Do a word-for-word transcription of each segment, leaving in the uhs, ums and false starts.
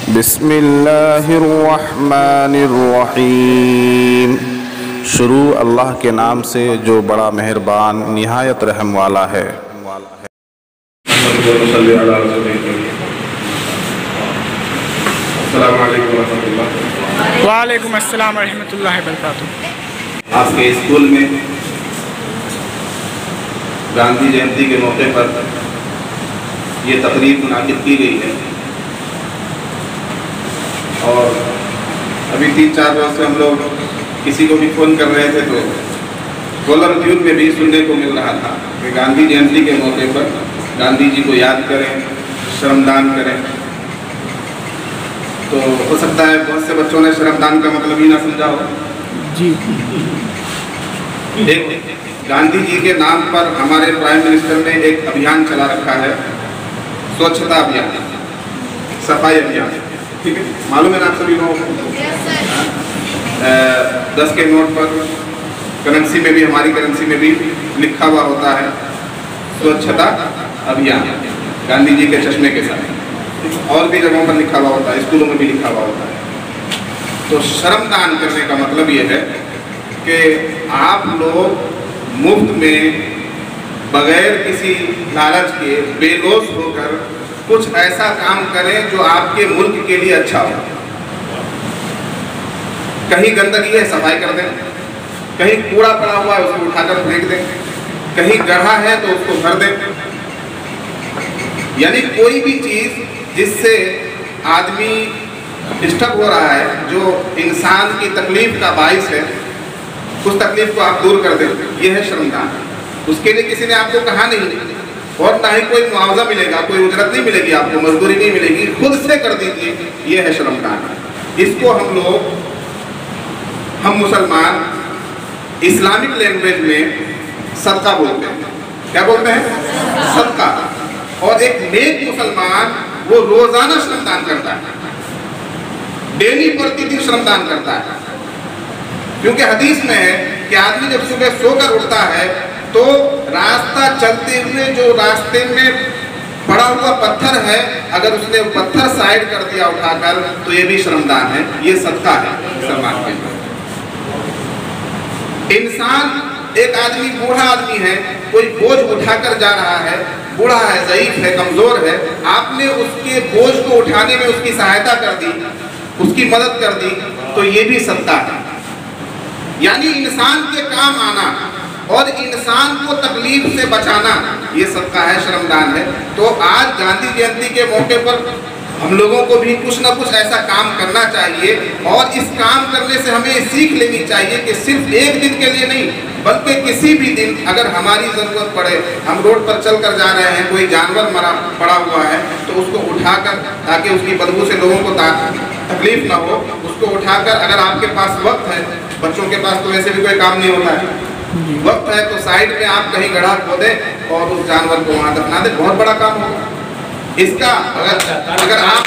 बिस्मिल्लाहिर्रहमानिर्रहीम। शुरू अल्लाह के नाम से जो बड़ा मेहरबान निहायत रहम वाला है। वालेकुम अस्सलाम रहमतुल्लाहि व बरकातुहू। आपके स्कूल में गांधी जयंती के मौके पर ये तकरीब मुनाकिद की गई है और अभी तीन चार रोज से हम लोग किसी को भी फ़ोन कर रहे थे तो कॉलर ट्यून में भी सुनने को मिल रहा था कि गांधी जयंती के मौके पर गांधी जी को याद करें, श्रमदान करें। तो हो सकता है बहुत से बच्चों ने श्रमदान का मतलब ही ना समझा हो। जी, एक गांधी जी के नाम पर हमारे प्राइम मिनिस्टर ने एक अभियान चला रखा है, स्वच्छता अभियान, सफाई अभियान। ठीक है, मालूम है ना आप सभी लोगों को? दस के नोट पर करेंसी में भी, हमारी करेंसी में भी लिखा हुआ होता है स्वच्छता अभियान, गांधी जी के चश्मे के साथ। और भी जगहों पर लिखा हुआ होता है, स्कूलों में भी लिखा हुआ होता है। तो श्रमदान करने का मतलब ये है कि आप लोग मुफ्त में बगैर किसी लालच के बेलोस होकर कुछ ऐसा काम करें जो आपके मुल्क के लिए अच्छा हो। कहीं गंदगी है, सफाई कर दें। कहीं कूड़ा पड़ा हुआ है, उसको उठाकर फेंक दें। कहीं गड्ढा है तो उसको भर दें। यानी कोई भी चीज़ जिससे आदमी डिस्टर्ब हो रहा है, जो इंसान की तकलीफ का बाइस है, उस तकलीफ को आप दूर कर दें, ये है श्रमदान। उसके लिए किसी ने आपको कहा नहीं और ना ही कोई मुआवजा मिलेगा, कोई उजरत नहीं मिलेगी, आपको मजदूरी नहीं मिलेगी, खुद से कर दीजिए, ये है श्रमदान। इसको हम लोग, हम मुसलमान इस्लामिक लैंग्वेज में सदका बोलते हैं। क्या बोलते हैं? सदका। और एक नेक मुसलमान वो रोजाना श्रमदान करता है, डेली प्रतिदिन श्रमदान करता है। क्योंकि हदीस में है कि आदमी जब सुबह सोकर उठता है तो रास्ता चलते हुए जो रास्ते में पड़ा हुआ पत्थर है, अगर उसने पत्थर साइड कर दिया उठाकर, तो ये भी श्रमदान है, ये सदका है मुसलमान के लिए। इंसान, एक आदमी बूढ़ा आदमी है, कोई बोझ उठाकर जा रहा है, बूढ़ा है, ज़ईफ है, कमजोर है, आपने उसके बोझ को उठाने में उसकी सहायता कर दी, उसकी मदद कर दी, तो ये भी सदका है। यानी इंसान के काम आना और इंसान को तकलीफ से बचाना, ये सदका है, श्रमदान है। तो आज गांधी जयंती के मौके पर हम लोगों को भी कुछ ना कुछ ऐसा काम करना चाहिए और इस काम करने से हमें सीख लेनी चाहिए कि सिर्फ एक दिन के लिए नहीं, बल्कि किसी भी दिन अगर हमारी ज़रूरत पड़े, हम रोड पर चल कर जा रहे हैं, कोई जानवर मरा पड़ा हुआ है, तो उसको उठाकर, ताकि उसकी बदबू से लोगों को तकलीफ ना हो, उसको उठाकर, अगर आपके पास वक्त है, बच्चों के पास तो वैसे भी कोई काम नहीं होता है, वक्त है तो साइड में आप कहीं गड्ढा खोदें और उस जानवर को वहाँ दफना दें, बहुत बड़ा काम होगा। इसका अगर अगर आप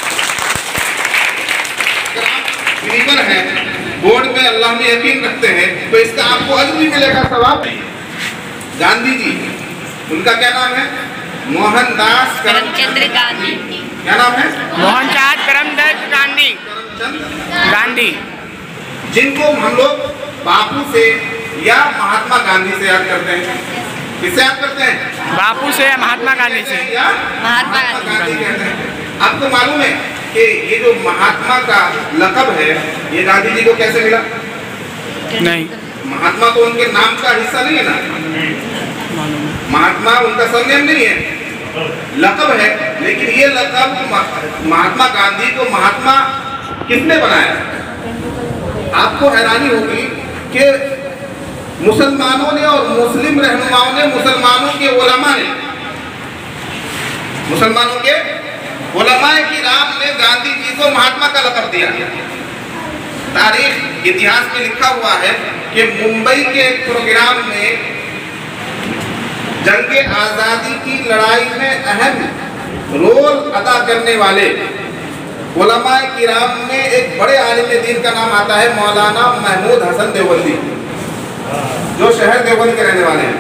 अगर आप बिलीवर हैं, बोर्ड में अल्लाह में यकीन रखते हैं, तो इसका आपको अजर भी मिलेगा, सवाब भी। गांधी जी, उनका क्या नाम है? मोहनदास करमचंद गांधी। क्या नाम है? मोहनदास करमचंद गांधी। गांधी, जिनको हम लोग बापू से या महात्मा गांधी से याद करते हैं। किससे याद करते हैं? बापू से या महात्मा गांधी से या महात्मा गांधी कहते हैं। आपको मालूम है कि ये जो महात्मा का लक़ब है, ये गांधी जी को कैसे मिला? नहीं, महात्मा तो उनके नाम का हिस्सा नहीं है ना, महात्मा उनका सरनेम नहीं है, लक़ब है। लेकिन ये लक़ब महात्मा गांधी को महात्मा किसने बनाया? आपको हैरानी होगी कि मुसलमानों ने और मुस्लिम रहनुमाओं ने, मुसलमानों के उलमा ने, मुसलमानों के उलमाए किराम ने गांधी जी को महात्मा का लक़ब दिया। तारीख, इतिहास में लिखा हुआ है कि मुंबई के एक प्रोग्राम में जंग आज़ादी की लड़ाई में अहम रोल अदा करने वाले उलमाए किराम में एक बड़े आलिम दीन का नाम आता है मौलाना महमूद हसन देवबंदी, जो शहर देवबंद के रहने वाले हैं।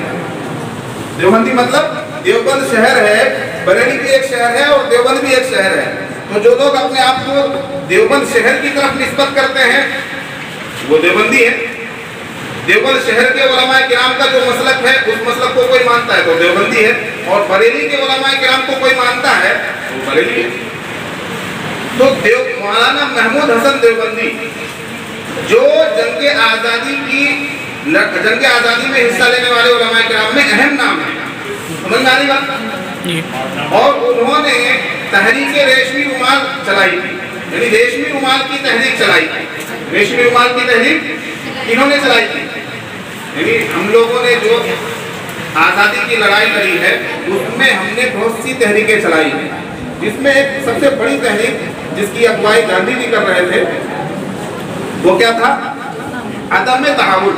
देवबंदी मतलब देवबंद शहर है, बरेली भी एक शहर है और देवबंद भी एक शहर है। तो जो लोग अपने आप को देवबंद शहर की तरफ निस्बत करते हैं वो देवबंदी है। देवबंद शहर के उलमाए किराम का जो मसलक है उस मसलक को कोई मानता है तो देवबंदी है, और बरेली के उलमाए किराम को कोई मानता है तो बरेली है। तो देव मौलाना महमूद हसन देवबंदी जो जंग आज़ादी की जंग आज़ादी में हिस्सा लेने वाले उलमाए किराम में अहम नाम है, समझ में आ रही बात। और उन्होंने तहरीक रेशमी रुमाल चलाई थी, यानी रेशमी रुमाल की तहरीक चलाई थी। रेशमी रुमाल की तहरीक इन्होंने चलाई थी, यानी हम लोगों ने जो आज़ादी की लड़ाई लड़ी है उसमें हमने बहुत सी तहरीकें चलाई हैं, जिसमें एक सबसे बड़ी तहरीक जिसकी अगुवाई गांधी जी कर रहे थे वो क्या था? अदम तआवुन,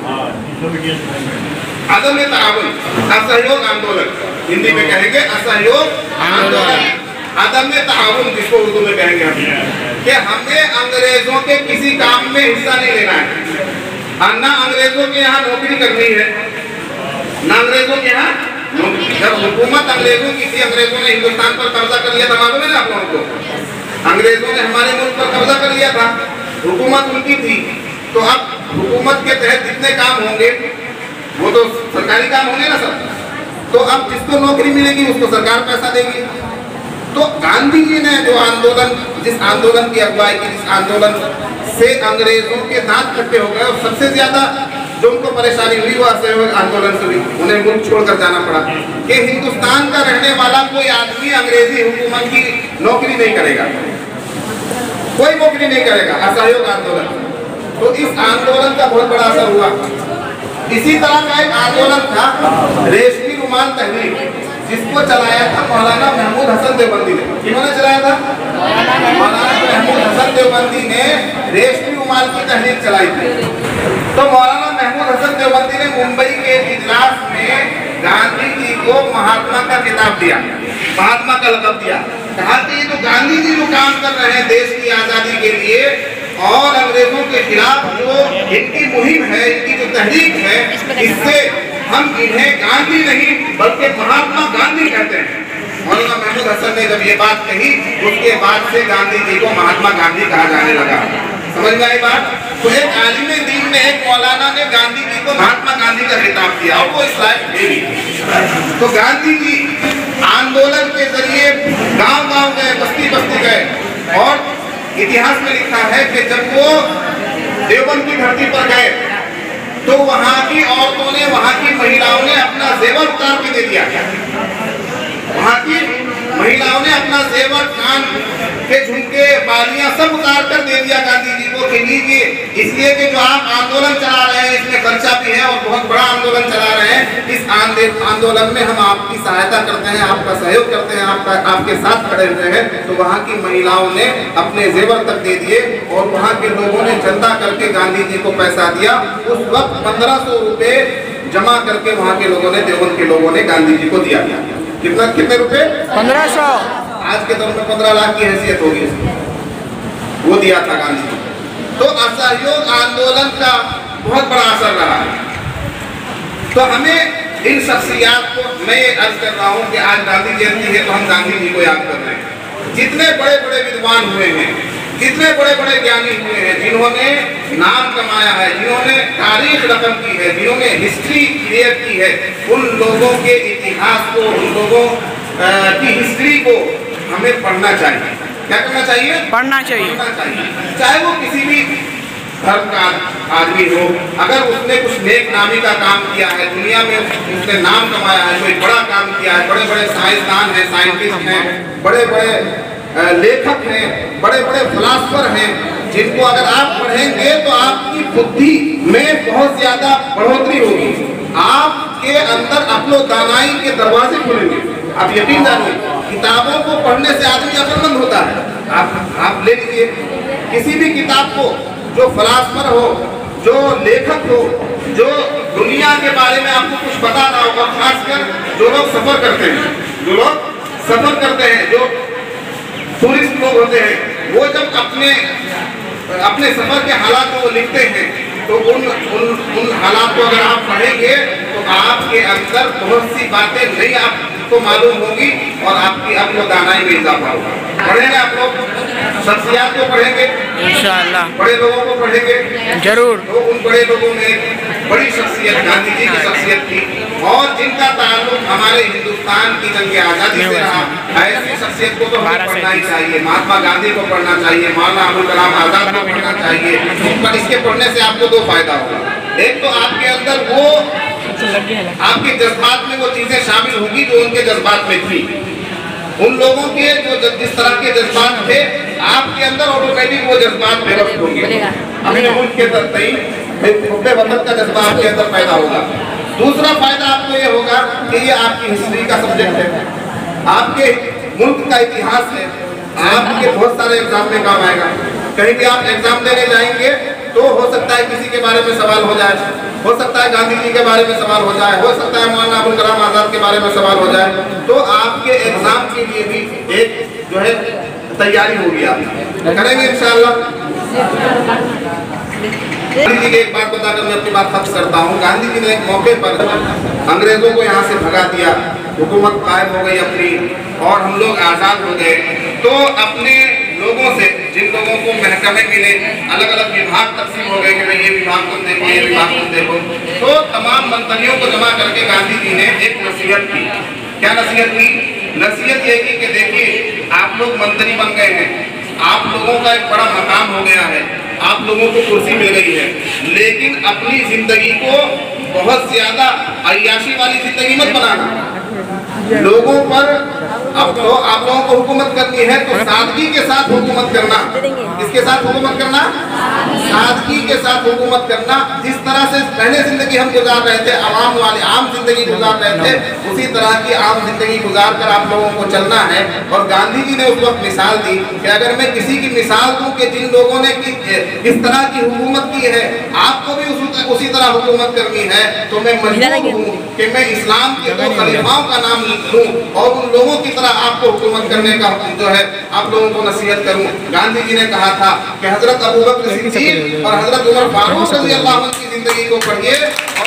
अदम तआवुन, असहयोग आंदोलन, हिंदी में कहेंगे असहयोग आंदोलन, अदम तआवुन जिसको उर्दू में कहेंगे हम, कि हमें अंग्रेजों के किसी काम में हिस्सा नहीं लेना है, ना अंग्रेजों के यहाँ नौकरी करनी है, ना अंग्रेजों के यहाँ जब हुकूमत अंग्रेजों की थी, अंग्रेजों ने हिंदुस्तान पर कब्जा कर लिया था, मालूम है ना आप लोगों को, अंग्रेजों ने हमारे मुल्क पर कब्जा कर लिया था, हुकूमत उनकी थी। तो अब हुकूमत के तहत जितने काम होंगे वो तो सरकारी काम होंगे ना सब, तो अब जिसको नौकरी मिलेगी उसको सरकार पैसा देगी। तो गांधी जी ने जो आंदोलन, जिस आंदोलन की अगुवाई की, जिस आंदोलन से अंग्रेजों के दांत खट्टे हो गए और सबसे ज्यादा जो उनको परेशानी हुई वो असहयोग आंदोलन से हुई, उन्हें मुल्क छोड़कर जाना पड़ा कि हिंदुस्तान का रहने वाला कोई आदमी अंग्रेजी हुकूमत की नौकरी नहीं करेगा, कोई नौकरी नहीं करेगा, असहयोग आंदोलन। तो इस आंदोलन का बहुत बड़ा असर हुआ। इसी तरह का एक आंदोलन था रेशमी रुमाल तहरीक, जिसको चलाया था मौलाना महमूद हसन देवबंदी ने। किन्होंने चलाया था? मौलाना महमूद हसन देवबंदी ने रेशमी रुमाल की तहरीक चलाई थी। तो मौलाना महमूद हसन देवबंदी ने मुंबई के इजलास में गांधी जी को महात्मा का खिताब दिया, महात्मा का लक़ब दिया, कहा कि ये तो गांधी जी जो काम कर रहे हैं देश की आज़ादी के लिए और अंग्रेजों के खिलाफ जो इनकी मुहिम है, इनकी जो तहरीक है, इससे हम इन्हें गांधी नहीं बल्कि महात्मा गांधी कहते हैं। मौलाना महमूद हसन ने जब ये बात कही उसके बाद से गांधी जी को महात्मा गांधी कहा जाने लगा। समझ में आई बात? तो एक आलिम दीन ने, एक मौलाना ने गांधी जी को महात्मा गांधी का खिताब दिया और वो इस लायक थे भी। तो गांधी जी आंदोलन के जरिए गांव गांव गए, बस्ती बस्ती गए, और इतिहास में लिखा है कि जब वो देवबंद की धरती पर गए तो वहां की औरतों ने, वहां की महिलाओं ने अपना जेवर उतार के दे दिया। वहां की महिलाओं ने अपना जेवर, कान के झुमके, बालियां सब उतार कर दे दिया गांधी जी को कि लीजिए, इसलिए कि जो आप आंदोलन चला रहे हैं इसमें खर्चा भी है और बहुत बड़ा आंदोलन चला रहे हैं, इस आंदोलन में हम आपकी सहायता करते हैं, आपका सहयोग करते हैं, आपका आपके साथ खड़े हुए हैं। तो वहाँ की महिलाओं ने अपने जेवर तक दे दिए और वहाँ के लोगों ने चंदा करके गांधी जी को पैसा दिया। उस वक्त पंद्रह सौ रुपये जमा करके वहाँ के लोगों ने, देवबंद के लोगों ने गांधी जी को दिया। कितना कितने रुपए? पंद्रह सौ। आज के दौर में पंद्रह लाख की हैसियत होगी, वो दिया था गांधी जी। तो असहयोग आंदोलन का बहुत बड़ा असर रहा है। तो हमें इन शख्सियात को, मैं ये अर्ज कर रहा हूँ कि आज गांधी जयंती है तो हम गांधी जी को याद कर रहे हैं। जितने बड़े बड़े विद्वान हुए हैं, जितने बड़े बड़े ज्ञानी हुए हैं, जिन्होंने नाम कमाया है, जिन्होंने तारीख रकम की है, जिन्होंने हिस्ट्री क्रिएट की है, उन लोगों के इतिहास को, उन लोगों की हिस्ट्री को हमें पढ़ना चाहिए। क्या करना चाहिए? पढ़ना चाहिए। पढ़ना चाहिए। चाहे वो किसी भी धर्म का आदमी हो, अगर उसने कुछ नेक नामी का काम किया है, दुनिया में उसने नाम कमाया है, कोई बड़ा काम किया है, बड़े बड़े साइंसदान हैं, साइंटिस्ट हैं, बड़े बड़े लेखक हैं, बड़े बड़े फिलासफर हैं, जिनको अगर आप पढ़ेंगे तो आपकी बुद्धि में बहुत ज्यादा बढ़ोतरी होगी, आपके अंदर अपनो दानाई के दरवाजे खुलेंगे। आप यकीन जानिए, किताबों को पढ़ने से आदमी अक्लमंद होता है। आप आप ले लीजिए किसी भी किताब को, जो फलासफर हो, जो लेखक हो, जो दुनिया के बारे में आपको कुछ बता रहा होगा, खासकर जो लोग सफर करते हैं, जो लोग सफर करते हैं, जो टूरिस्ट लोग होते हैं, वो जब अपने अपने सफर के हालात को वो लिखते हैं तो उन उन उन हालात को अगर आप पढ़ेंगे तो आपके अंदर बहुत सी बातें नहीं आपको मालूम होगी और आपकी अक्ल दानाई में इजाफा होगा। पढ़ेंगे आप लोग, शख्सियत को पढ़ेंगे इंशाअल्लाह, बड़े लोगों को पढ़ेंगे जरूर। तो उन बड़े लोगों में बड़ी शख्सियत गांधी जी की शख्सियत थी और जिनका ताल्लुक हमारे हिंदुस्तान की जंग आज़ादी से रहा। ऐसी शख्सियत को तो हमें पढ़ना ही चाहिए। महात्मा गांधी को पढ़ना चाहिए, मौलाना अबुल कलाम आजाद को पढ़ना चाहिए। पर इसके पढ़ने से आपको दो फायदा होगा। एक तो आपके अंदर वो आपके जज्बात में वो चीजें शामिल होंगी जो उनके जज्बात में थी। उन लोगों के जो जिस तरह के जज्बात थे आपके अंदर ऑटोमेटिक वो जज्बात व्यवस्थ होंगे। अपने मुल्क के तई हुब्बे वतन का जज्बा आपके अंदर पैदा होगा। दूसरा फायदा आपको ये होगा कि ये आपकी हिस्ट्री का सब्जेक्ट है, आपके मुल्क का इतिहास है, आपके बहुत सारे एग्जाम में काम आएगा। कहीं भी आप एग्जाम देने जाएंगे तो हो सकता है किसी के बारे में सवाल हो जाए, हो सकता है गांधी जी के बारे में सवाल हो जाए, हो सकता है मौलाना अबुल कलाम आजाद के बारे में सवाल हो जाए। तो आपके एग्जाम के लिए भी एक जो है तैयारी होगी, आप करेंगे इंशाअल्लाह। गांधी जी की एक बात बताकर मैं अपनी बात खत्म करता हूँ। गांधी जी ने एक मौके पर अंग्रेजों को यहाँ से भगा दिया, हुकूमत कायम हो गई अपनी और हम लोग आज़ाद हो गए। तो अपने लोगों से, जिन लोगों को महकमे मिले, अलग अलग विभाग तकसीम हो गए कि भाई ये विभाग तुम देखो, ये विभाग तुम देखो, तो तमाम मंत्रियों को जमा करके गांधी जी ने एक नसीहत की। क्या नसीहत की? नसीहत ये की कि देखिए आप लोग मंत्री बन गए हैं, आप लोगों का एक बड़ा मकाम हो गया है, आप लोगों को कुर्सी मिल गई है, लेकिन अपनी जिंदगी को बहुत ज्यादा अय्याशी वाली जिंदगी मत बनाना। लोगों पर अब तो आप लोगों को हुकूमत करनी है तो सादगी के साथ हुकूमत करना। किसके साथ हुकूमत करना? सादगी के साथ हुकूमत करना। जिस तरह से पहले जिंदगी हम गुजार रहे थे, आवाम वाले आम जिंदगी गुजार रहे थे, उसी तरह की आम जिंदगी गुजार कर आप लोगों को चलना है। और गांधी जी ने उस वक्त मिसाल दी कि अगर मैं किसी की मिसाल दूं कि जिन लोगों ने कि, इस तरह की हुकूमत की है, आपको भी उस, उसी तरह हुकूमत करनी है, तो मैं मजबूर हूँ कि मैं इस्लाम के दो खलीफाओं का नाम लूं और उन लोगों की तरह आपको हुकूमत करने का जो है आप लोगों को नसीहत करूं। गांधी जी ने कहा था कि हजरत अबू बकर सिद्दीक और हजरत उमर फारूक रज़ी अल्लाह अन्हु की जिंदगी को पढ़िए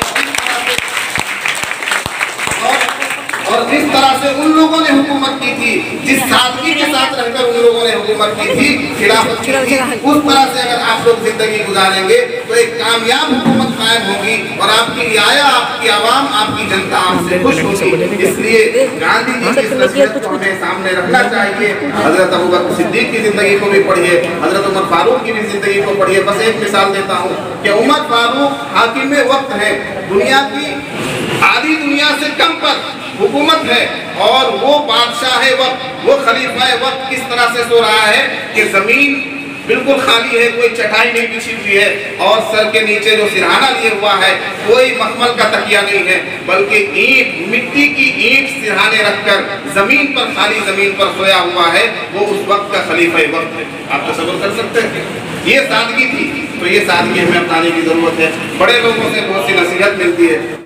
और जिस तरह से उन लोगों ने हुकूमत की थी, जिस सादगी के साथ रहकर उन लोगों ने हुकूमत की थी, खिलाफत की थी, उस तरह से अगर आप लोग जिंदगी गुजारेंगे तो एक कामयाब हुकूमत कायम होगी और आपकी रियाया, आपकी आवाम, आपकी जनता आपसे खुश होगी। इसलिए गांधी जी की इस नसीहत को हमें सामने रखना चाहिए। हजरत अबू बकर सिद्दीक की जिंदगी को भी पढ़िए, हजरत उमर फारूक की भी जिंदगी को पढ़िए। बस एक मिसाल देता हूँ कि उमर फारूक हाकिम वक्त है, दुनिया की आधी दुनिया से कम पर हुकूमत है और वो बादशाह है वक्त, वो खलीफा है वक्त किस तरह से सो रहा है कि जमीन बिल्कुल खाली है, कोई चटाई नहीं बिछी हुई है और सर के नीचे जो सिरहाना लिए हुआ है कोई मखमल का तकिया नहीं है, बल्कि ईंट, मिट्टी की ईंट सिरहाने रखकर जमीन पर, खाली जमीन पर सोया हुआ है। वो उस वक्त का खलीफा वक्त है। आप तसव्वुर कर सकते हैं? ये सादगी थी। तो ये सादगी हमें अपनाने की जरूरत है। बड़े लोगों से बहुत सी नसीहत मिलती है।